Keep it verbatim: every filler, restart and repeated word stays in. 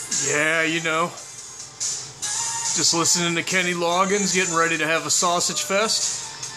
Yeah, you know. Just listening to Kenny Loggins, getting ready to have a sausage fest.